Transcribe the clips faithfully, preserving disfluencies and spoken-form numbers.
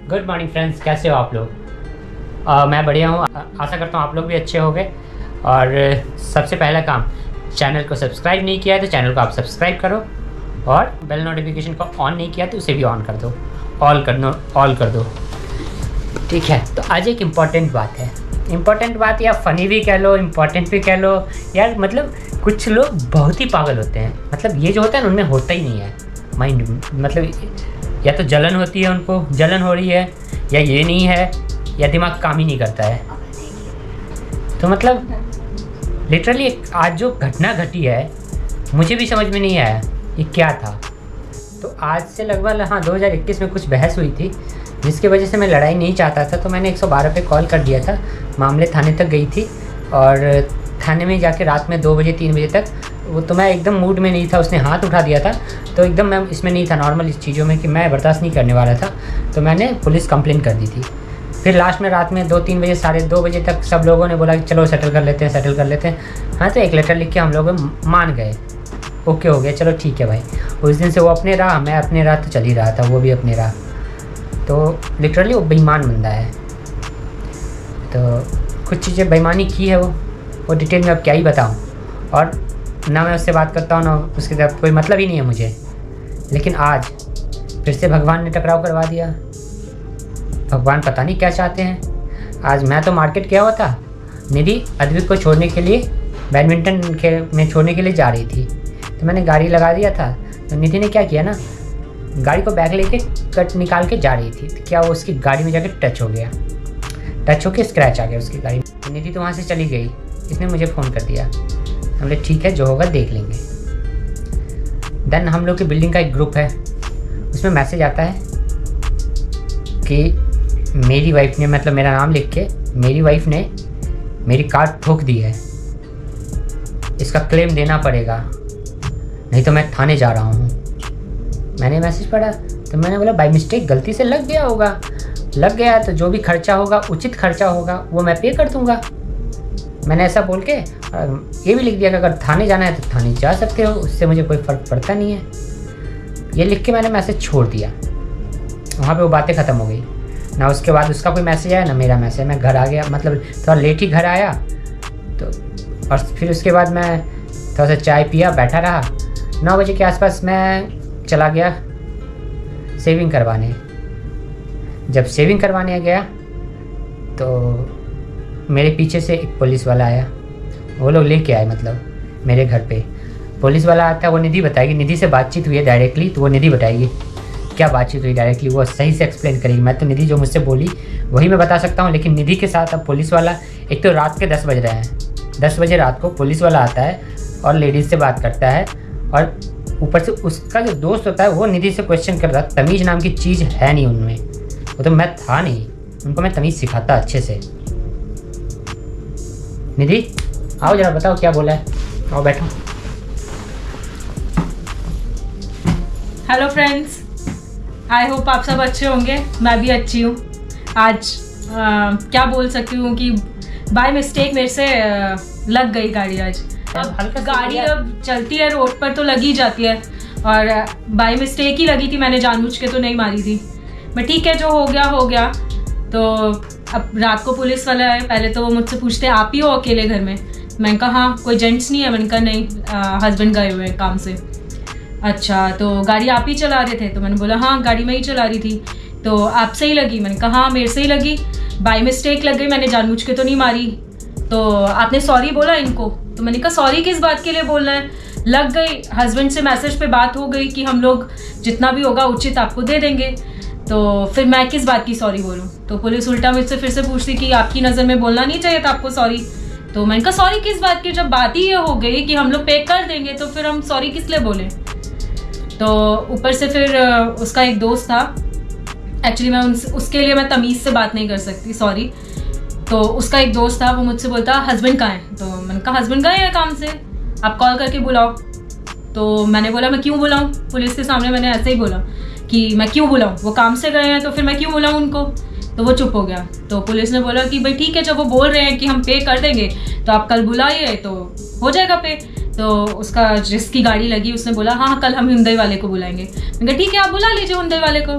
Good morning friends, कैसे हो आप लोग? uh, मैं बढ़िया हूँ। आशा करता हूँ आप लोग भी अच्छे होंगे। और सबसे पहला काम, चैनल को सब्सक्राइब नहीं किया है तो चैनल को आप सब्सक्राइब करो, और बेल नोटिफिकेशन को ऑन नहीं किया तो उसे भी ऑन कर दो, ऑल कर दो ऑल कर दो ठीक है। तो आज एक इम्पॉर्टेंट बात है, इम्पॉर्टेंट बात या फ़नी भी कह लो, इम्पॉर्टेंट भी कह लो यार। मतलब कुछ लोग बहुत ही पागल होते हैं, मतलब ये जो होता है ना उनमें होता ही नहीं है माइंड, मतलब या तो जलन होती है, उनको जलन हो रही है, या ये नहीं है, या दिमाग काम ही नहीं करता है। तो मतलब लिटरली आज जो घटना घटी है मुझे भी समझ में नहीं आया ये क्या था। तो आज से लगभग हाँ दो हज़ार इक्कीस में कुछ बहस हुई थी जिसकी वजह से मैं लड़ाई नहीं चाहता था, तो मैंने एक सौ बारह पे कॉल कर दिया था। मामले थाने तक गई थी और थाने में जाके रात में दो बजे तीन बजे तक, वो तो मैं एकदम मूड में नहीं था, उसने हाथ उठा दिया था तो एकदम मैं इसमें नहीं था नॉर्मल इस चीज़ों में कि मैं बर्दाश्त नहीं करने वाला था, तो मैंने पुलिस कंप्लेंट कर दी थी। फिर लास्ट में रात में दो तीन बजे साढ़े दो बजे तक सब लोगों ने बोला कि चलो सेटल कर लेते हैं सेटल कर लेते हैं। हाँ तो एक लेटर लिख के हम लोग मान गए, ओके हो गया, चलो ठीक है भाई। उस दिन से वो अपने राह, मैं अपने राह, तो चल ही रहा था, वो भी अपने राह। तो लिटरली वो बेईमान बंदा है, तो कुछ चीज़ें बेईमानी की है वो वो डिटेल में अब क्या ही बताऊँ। और ना मैं उससे बात करता हूँ ना उसके साथ कोई मतलब ही नहीं है मुझे। लेकिन आज फिर से भगवान ने टकराव करवा दिया। भगवान पता नहीं क्या चाहते हैं। आज मैं तो मार्केट गया हुआ था, निधि अद्विक को छोड़ने के लिए, बैडमिंटन के में छोड़ने के लिए जा रही थी, तो मैंने गाड़ी लगा दिया था। तो निधि ने क्या किया ना, गाड़ी को बैग लेके कट निकाल के जा रही थी, तो क्या वो उसकी गाड़ी में जाके टच हो गया, टच होके स्क्रैच आ गया उसकी गाड़ी में। निधि तो वहाँ से चली गई, इसने मुझे फ़ोन कर दिया। हमने ठीक है जो होगा देख लेंगे। देन हम लोग की बिल्डिंग का एक ग्रुप है, उसमें मैसेज आता है कि मेरी वाइफ ने, मतलब मेरा नाम लिख के, मेरी वाइफ ने मेरी कार ठोक दी है, इसका क्लेम देना पड़ेगा नहीं तो मैं थाने जा रहा हूँ। मैंने मैसेज पढ़ा तो मैंने बोला बाय मिस्टेक गलती से लग गया होगा, लग गया तो जो भी खर्चा होगा, उचित खर्चा होगा वो मैं पे कर दूँगा। मैंने ऐसा बोल के ये भी लिख दिया कि अगर थाने जाना है तो थाने जा सकते हो, उससे मुझे कोई फ़र्क पड़ता नहीं है। ये लिख के मैंने मैसेज छोड़ दिया, वहाँ पे वो बातें ख़त्म हो गई। ना उसके बाद उसका कोई मैसेज आया ना मेरा मैसेज। मैं घर आ गया, मतलब थोड़ा लेट ही घर आया, तो और फिर उसके बाद मैं थोड़ा सा चाय पिया, बैठा रहा। नौ बजे के आसपास मैं चला गया सेविंग करवाने। जब सेविंग करवाने गया तो मेरे पीछे से एक पुलिस वाला आया, वो लोग लेके आए मतलब मेरे घर पे। पुलिस वाला आता है, वो निधि बताएगी, निधि से बातचीत हुई है डायरेक्टली, तो वो निधि बताएगी क्या बातचीत हुई डायरेक्टली, वो सही से एक्सप्लेन करेगी। मैं तो निधि जो मुझसे बोली वही मैं बता सकता हूँ, लेकिन निधि के साथ अब पुलिस वाला, एक तो रात के दस बज रहे हैं, दस बजे रात को पुलिस वाला आता है और लेडीज़ से बात करता है, और ऊपर से उसका जो दोस्त होता है वो निधि से क्वेश्चन कर रहा है। तमीज़ नाम की चीज़ है नहीं उनमें, वो तो मैं था नहीं, उनको मैं तमीज़ सिखाता अच्छे से। निधि आओ जरा बताओ क्या बोला है, आओ बैठो। हेलो फ्रेंड्स, आई होप आप सब अच्छे होंगे, मैं भी अच्छी हूँ। आज आ, क्या बोल सकती हूँ कि बाय मिस्टेक मेरे से आ, लग गई गाड़ी। आज अब गाड़ी अब चलती है रोड पर तो लगी जाती है, और बाय मिस्टेक ही लगी थी, मैंने जानबूझ के तो नहीं मारी थी। मैं ठीक है जो हो गया हो गया। तो अब रात को पुलिस वाला है, पहले तो वो मुझसे पूछते आप ही हो अकेले घर में? मैंने कहा हाँ, कोई जेंट्स नहीं है। मैंने कहा नहीं, हस्बैंड गए हुए हैं काम से। अच्छा तो गाड़ी आप ही चला रहे थे? तो मैंने बोला हाँ गाड़ी मैं ही चला रही थी। तो आपसे ही लगी? मैंने कहा हाँ मेरे से ही लगी, बाय मिस्टेक लग गई, मैंने जानबूझ के तो नहीं मारी। तो आपने सॉरी बोला इनको? तो मैंने कहा सॉरी किस बात के लिए बोलना है, लग गई। हस्बैंड से मैसेज पे बात हो गई कि हम लोग जितना भी होगा उचित आपको दे देंगे, तो फिर मैं किस बात की सॉरी बोलूं? तो पुलिस उल्टा मुझसे फिर से पूछती कि आपकी नज़र में बोलना नहीं चाहिए था आपको सॉरी। तो मैंने कहा सॉरी किस बात की, जब बात ही ये हो गई कि हम लोग पे कर देंगे तो फिर हम सॉरी किस लिए बोलें। तो ऊपर से फिर उसका एक दोस्त था, एक्चुअली मैं उनसे, उसके लिए मैं तमीज़ से बात नहीं कर सकती, सॉरी। तो उसका एक दोस्त था, वो मुझसे बोलता हस्बैंड कहाँ है? तो मैंने कहा हस्बैंड गए हैं काम से, आप कॉल करके बुलाओ। तो मैंने बोला मैं क्यों बुलाऊँ? पुलिस के सामने मैंने ऐसे ही बोला कि मैं क्यों बुलाऊं, वो काम से गए हैं तो फिर मैं क्यों बुलाऊं उनको? तो वो चुप हो गया। तो पुलिस ने बोला कि भाई ठीक है, जब वो बोल रहे हैं कि हम पे कर देंगे तो आप कल बुलाइए तो हो जाएगा पे। तो उसका जिसकी गाड़ी लगी उसने बोला हाँ कल हम हुंडई वाले को बुलाएंगे। मैंने कहा ठीक है आप बुला लीजिए हुंडई वाले को।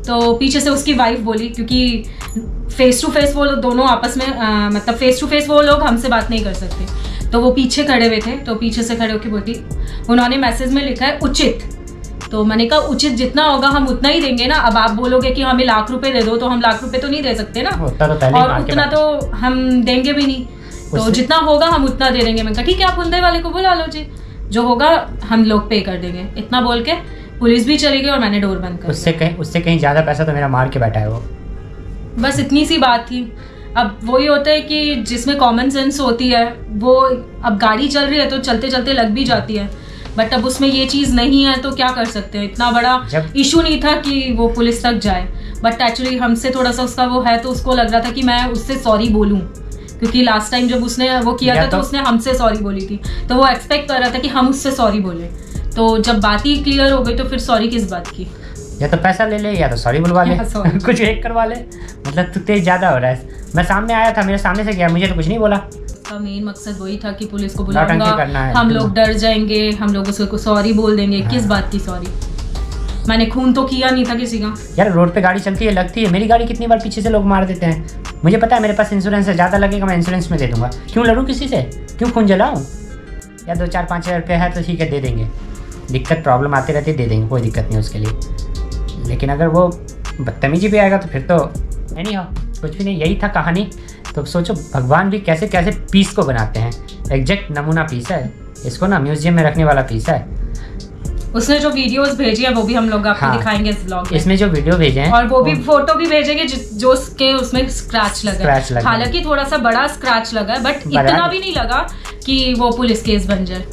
तो पीछे से उसकी वाइफ बोली, क्योंकि फेस टू फेस वो दोनों आपस में आ, मतलब फेस टू फेस वो लोग हमसे बात नहीं कर सकते, तो वो पीछे खड़े हुए थे, तो पीछे से खड़े होकर बोलती, उन्होंने मैसेज में लिखा है उचित। तो मैंने कहा उचित जितना होगा हम उतना ही देंगे ना, अब आप बोलोगे कि हमें लाख रुपए दे दो तो हम लाख रुपए तो नहीं दे सकते ना, तो और उतना तो हम देंगे भी नहीं, तो जितना होगा हम उतना दे देंगे। मैंने कहा ठीक है, आप हुंडई वाले को बुला लो जी, जो होगा हम लोग पे कर देंगे। इतना बोल के पुलिस भी चली गई और मैंने डोर बंद कर दिया। उससे कहीं उससे कहीं ज्यादा पैसा तो मेरा मार के बैठा है वो। बस इतनी सी बात थी। अब वही होता है कि जिसमें कॉमन सेंस होती है वो, अब गाड़ी चल रही है तो चलते चलते लग भी जाती है, बट अब उसमें ये चीज नहीं है तो क्या कर सकते हैं। इतना बड़ा इशू नहीं था कि वो पुलिस तक जाए, बट एक्चुअली हमसे थोड़ा सा उसका वो है, तो उसको लग रहा था कि मैं उससे सॉरी बोलूं, क्योंकि लास्ट टाइम जब उसने वो किया था तो, तो उसने हमसे सॉरी बोली थी, तो वो एक्सपेक्ट कर रहा था कि हम उससे सॉरी बोले। तो जब बात ही क्लियर हो गई तो फिर सॉरी किस बात की। या तो पैसा ले ले या तो सॉरी बुलवा ले कुछ एक करवा ले, मतलब तू तेज ज्यादा हो रहा है। मैं सामने आया था, मेरे सामने से गया, मुझे तो कुछ नहीं बोला। उसका मेन मकसद वही था कि पुलिस को बुलाऊंगा, हम लोग डर जाएंगे, हम लोग उसको सॉरी बोल देंगे। हाँ। किस बात की सॉरी? मैंने खून तो किया नहीं था किसी का। यार रोड पे गाड़ी चलती है, लगती है, मेरी गाड़ी कितनी बार पीछे से लोग मार देते हैं। मुझे पता है मेरे पास इंश्योरेंस है, ज़्यादा लगेगा मैं इंश्योरेंस में दे दूंगा। क्यों लड़ूँ किसी से, क्यों खून जलाऊँ? या दो चार पाँच हज़ार रुपये है तो ठीक है, दे देंगे। दिक्कत प्रॉब्लम आती रहती है, दे देंगे, कोई दिक्कत नहीं उसके लिए। लेकिन अगर वो बदतमीजी भी आएगा तो फिर तो नहीं हो, कुछ भी नहीं। यही था कहानी। तो सोचो भगवान भी कैसे कैसे पीस को बनाते हैं। एग्जैक्ट नमूना पीस है, इसको ना म्यूजियम में रखने वाला पीस है। उसने जो वीडियोस भेजी है वो भी हम लोग आपको हाँ, दिखाएंगे इस ब्लॉग में। इसमें जो वीडियो भेजे हैं और वो भी फोटो भी भेजेंगे जो उसके उसमें स्क्रैच लगा है। हालांकि थोड़ा सा बड़ा स्क्रैच लगा है, बट इतना भी नहीं लगा कि वो पुलिस केस बन जाए।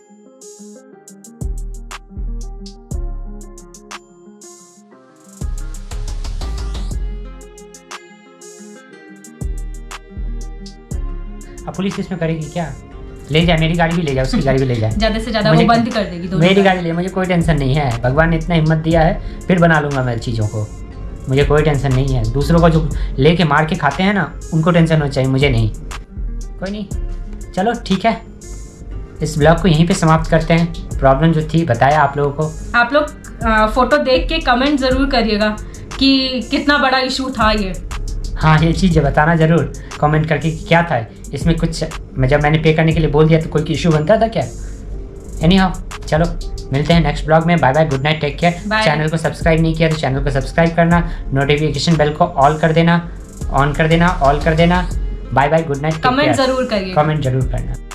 अब पुलिस इसमें करेगी क्या? ले जाए, मेरी गाड़ी भी ले जाए, उसकी गाड़ी भी ले जाए, ज्यादा से ज्यादा वो बंद कर देगी। मेरी गाड़ी ले, मुझे कोई टेंशन नहीं है। भगवान ने इतना हिम्मत दिया है, फिर बना लूंगा मैं चीज़ों को, मुझे कोई टेंशन नहीं है। दूसरों को जो लेके मार के खाते हैं ना, उनको टेंशन होना चाहिए, मुझे नहीं। कोई नहीं, चलो ठीक है, इस ब्लॉग को यहीं पे समाप्त करते हैं। प्रॉब्लम जो थी बताया आप लोगों को। आप लोग फोटो देख के कमेंट जरूर करिएगा कि कितना बड़ा इशू था ये। हाँ, ये चीज़ बताना ज़रूर कमेंट करके कि क्या था इसमें। कुछ मैं जब मैंने पे करने के लिए बोल दिया तो कोई इशू बनता था क्या? एनी हाउ, चलो मिलते हैं नेक्स्ट ब्लॉग में। Bye bye, good night, take care. Channel को सब्सक्राइब नहीं किया तो चैनल को सब्सक्राइब करना, नोटिफिकेशन बेल को ऑल कर देना, ऑन कर देना, ऑल कर देना। Bye bye, good night, comment जरूर करिए, कमेंट जरूर करना।